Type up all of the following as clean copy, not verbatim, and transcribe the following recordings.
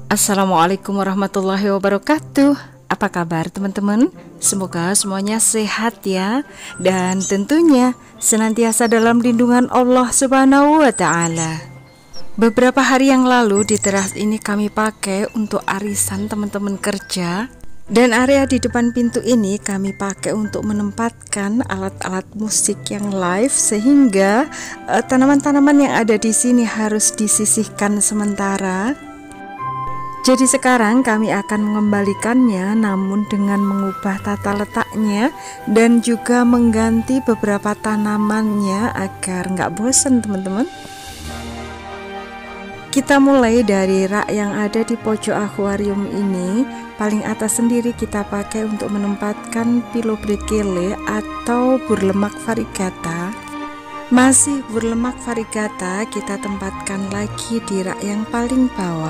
Assalamualaikum warahmatullahi wabarakatuh. Apa kabar teman-teman? Semoga semuanya sehat ya, dan tentunya senantiasa dalam lindungan Allah Subhanahu wa Ta'ala. Beberapa hari yang lalu di teras ini kami pakai untuk arisan teman-teman kerja, dan area di depan pintu ini kami pakai untuk menempatkan alat-alat musik yang live, sehingga tanaman-tanaman yang ada di sini harus disisihkan sementara. Jadi sekarang kami akan mengembalikannya, namun dengan mengubah tata letaknya dan juga mengganti beberapa tanamannya agar nggak bosan teman-teman. Kita mulai dari rak yang ada di pojok akuarium ini. Paling atas sendiri kita pakai untuk menempatkan Pilobrechele atau burlemak variegata. Masih burlemak variegata kita tempatkan lagi di rak yang paling bawah.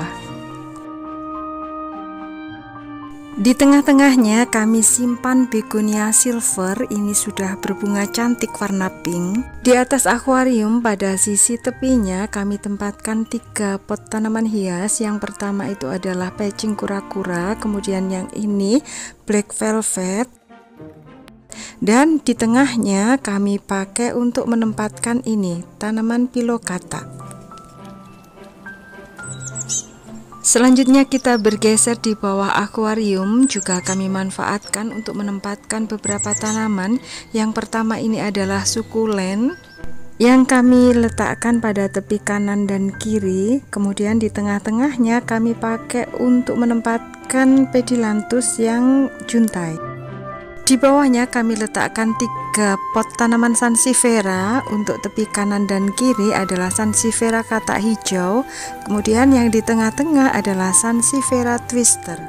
Di tengah-tengahnya kami simpan begonia silver, ini sudah berbunga cantik warna pink. Di atas akuarium pada sisi tepinya kami tempatkan 3 pot tanaman hias. Yang pertama itu adalah pecing kura-kura, kemudian yang ini black velvet. Dan di tengahnya kami pakai untuk menempatkan ini tanaman pilokata. Selanjutnya kita bergeser di bawah akuarium, juga kami manfaatkan untuk menempatkan beberapa tanaman. Yang pertama ini adalah sukulen yang kami letakkan pada tepi kanan dan kiri. Kemudian di tengah-tengahnya kami pakai untuk menempatkan pedilanthus yang juntai. Di bawahnya kami letakkan 3 pot tanaman sansevieria. Untuk tepi kanan dan kiri adalah sansevieria katak hijau. Kemudian yang di tengah-tengah adalah sansevieria twister.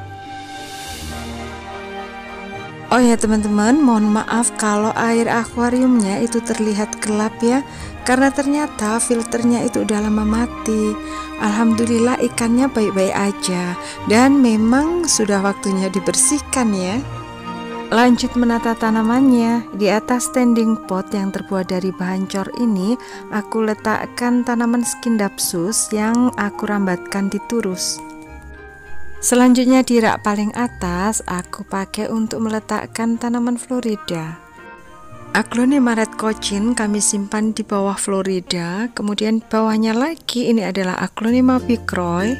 Oh ya teman-teman, mohon maaf kalau air akuariumnya itu terlihat gelap ya, karena ternyata filternya itu udah lama mati. Alhamdulillah ikannya baik-baik aja, dan memang sudah waktunya dibersihkan ya. Lanjut menata tanamannya. Di atas standing pot yang terbuat dari bahan cor ini aku letakkan tanaman Scindapsus yang aku rambatkan di turus. Selanjutnya di rak paling atas aku pakai untuk meletakkan tanaman Florida. Aglonema red cochin kami simpan di bawah Florida. Kemudian bawahnya lagi ini adalah Aglonema picroy.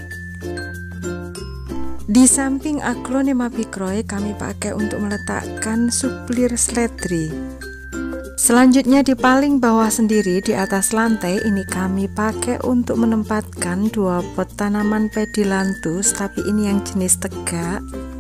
Di samping Aglonema picroy kami pakai untuk meletakkan Supplir sledri. Selanjutnya di paling bawah sendiri di atas lantai ini kami pakai untuk menempatkan 2 pot tanaman pedilanthus, tapi ini yang jenis tegak.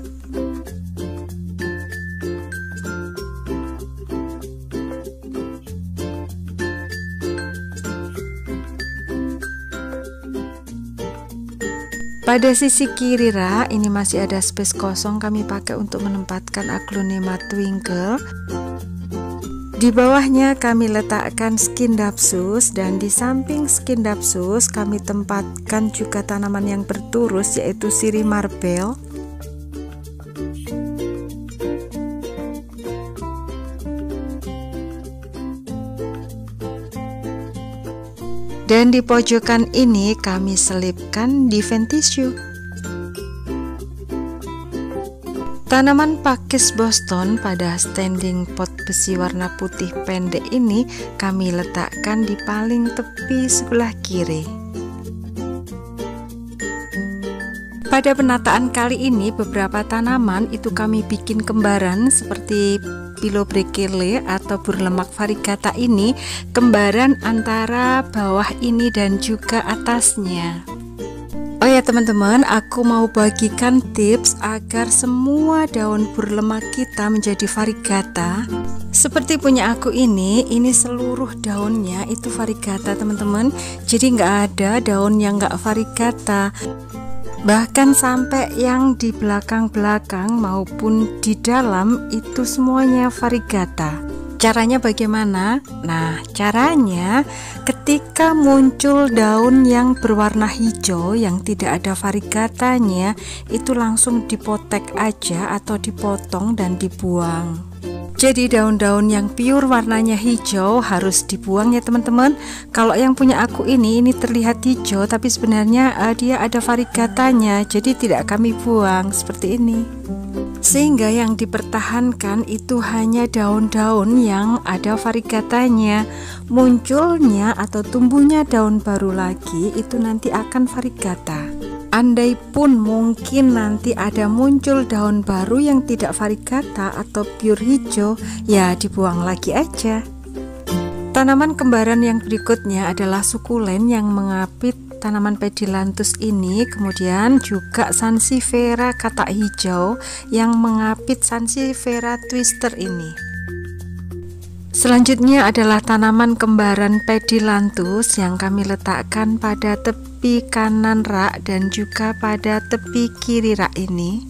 Pada sisi kiri rak ini masih ada space kosong, kami pakai untuk menempatkan Aglonema twinkle. Di bawahnya kami letakkan Scindapsus, dan di samping Scindapsus kami tempatkan juga tanaman yang berturus yaitu sirih marble. Dan di pojokan ini kami selipkan Diventicio. Tanaman pakis Boston pada standing pot besi warna putih pendek ini kami letakkan di paling tepi sebelah kiri. Pada penataan kali ini beberapa tanaman itu kami bikin kembaran seperti Pilobrechele atau burlemak variegata ini, kembaran antara bawah ini dan juga atasnya. Oh ya teman-teman, aku mau bagikan tips agar semua daun burlemak kita menjadi variegata. Seperti punya aku ini seluruh daunnya itu variegata teman-teman. Jadi nggak ada daun yang nggak variegata. Bahkan sampai yang di belakang-belakang maupun di dalam itu semuanya variegata. Caranya bagaimana? Nah, caranya ketika muncul daun yang berwarna hijau yang tidak ada variegatanya, itu langsung dipotek aja atau dipotong dan dibuang. Jadi daun-daun yang pure warnanya hijau harus dibuang ya teman-teman. Kalau yang punya aku ini terlihat hijau, tapi sebenarnya dia ada variegatanya, jadi tidak kami buang seperti ini. Sehingga yang dipertahankan itu hanya daun-daun yang ada variegatanya. Munculnya atau tumbuhnya daun baru lagi itu nanti akan variegata. Andai pun mungkin nanti ada muncul daun baru yang tidak variegata atau pure hijau, ya dibuang lagi aja. Tanaman kembaran yang berikutnya adalah sukulen yang mengapit tanaman Pedilanthus ini, kemudian juga Sansevieria katak hijau yang mengapit Sansevieria twister ini. Selanjutnya adalah tanaman kembaran Pedilanthus yang kami letakkan pada tepi kanan rak dan juga pada tepi kiri rak ini.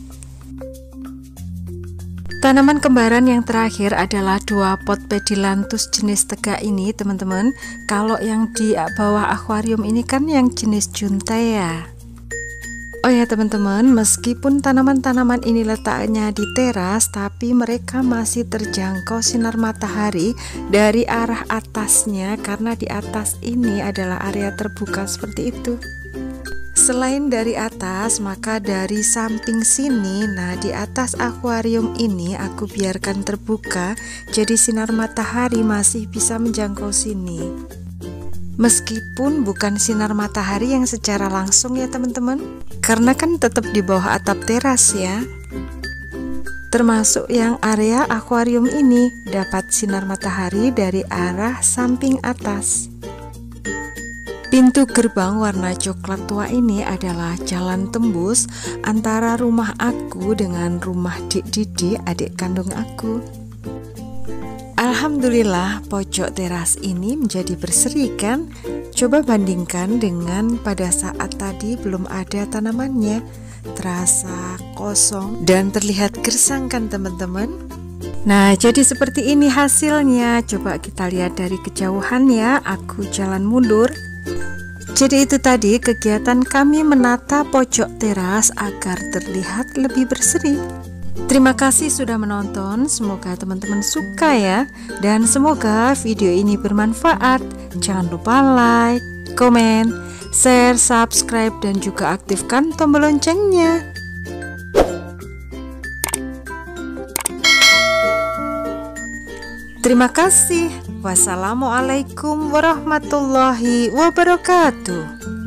Tanaman kembaran yang terakhir adalah dua pot Pedilanthus jenis tegak ini teman-teman. Kalau yang di bawah akuarium ini kan yang jenis Juntea. Oh ya teman-teman, meskipun tanaman-tanaman ini letaknya di teras, tapi mereka masih terjangkau sinar matahari dari arah atasnya, karena di atas ini adalah area terbuka seperti itu. Selain dari atas, maka dari samping sini, nah di atas akuarium ini aku biarkan terbuka, jadi sinar matahari masih bisa menjangkau sini. Meskipun bukan sinar matahari yang secara langsung ya teman-teman, karena kan tetap di bawah atap teras ya. Termasuk yang area akuarium ini dapat sinar matahari dari arah samping atas. Pintu gerbang warna coklat tua ini adalah jalan tembus antara rumah aku dengan rumah Dik Didi, adik kandung aku. Alhamdulillah pojok teras ini menjadi berseri kan? Coba bandingkan dengan pada saat tadi belum ada tanamannya. Terasa kosong dan terlihat gersang kan teman-teman? Nah, jadi seperti ini hasilnya. Coba kita lihat dari kejauhan ya. Aku jalan mundur. Jadi itu tadi kegiatan kami menata pojok teras agar terlihat lebih berseri. Terima kasih sudah menonton, semoga teman-teman suka ya, dan semoga video ini bermanfaat. Jangan lupa like, komen, share, subscribe, dan juga aktifkan tombol loncengnya. Terima kasih. Wassalamualaikum warahmatullahi wabarakatuh.